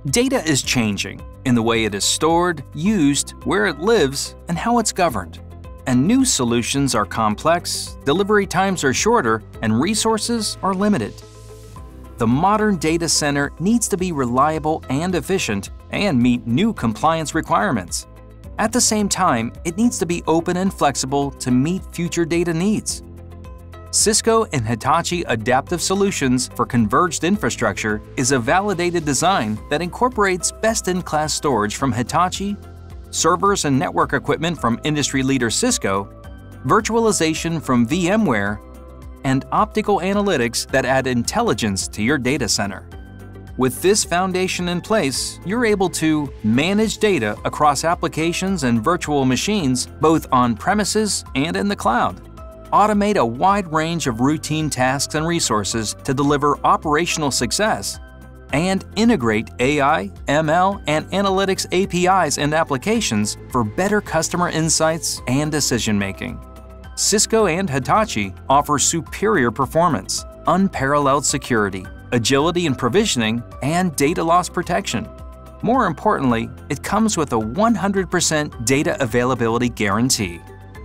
Data is changing in the way it is stored, used, where it lives, and how it's governed. And new solutions are complex, delivery times are shorter, and resources are limited. The modern data center needs to be reliable and efficient and meet new compliance requirements. At the same time, it needs to be open and flexible to meet future data needs. Cisco and Hitachi Adaptive Solutions for Converged Infrastructure is a validated design that incorporates best-in-class storage from Hitachi, servers and network equipment from industry leader Cisco, virtualization from VMware, and optical analytics that add intelligence to your data center. With this foundation in place, you're able to manage data across applications and virtual machines both on-premises and in the cloud, automate a wide range of routine tasks and resources to deliver operational success, and integrate AI, ML, and analytics APIs and applications for better customer insights and decision-making. Cisco and Hitachi offer superior performance, unparalleled security, agility in provisioning, and data loss protection. More importantly, it comes with a 100% data availability guarantee.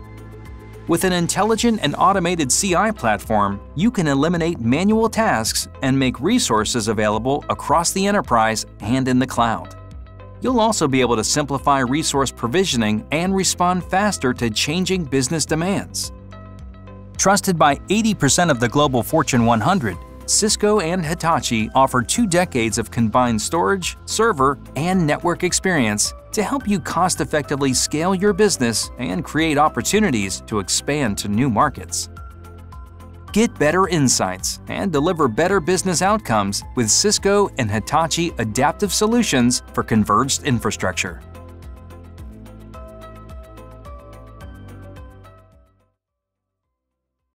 With an intelligent and automated CI platform, you can eliminate manual tasks and make resources available across the enterprise and in the cloud. You'll also be able to simplify resource provisioning and respond faster to changing business demands. Trusted by 80% of the global Fortune 100, Cisco and Hitachi offer 2 decades of combined storage, server, and network experience to help you cost-effectively scale your business and create opportunities to expand to new markets. Get better insights and deliver better business outcomes with Cisco and Hitachi Adaptive Solutions for Converged Infrastructure.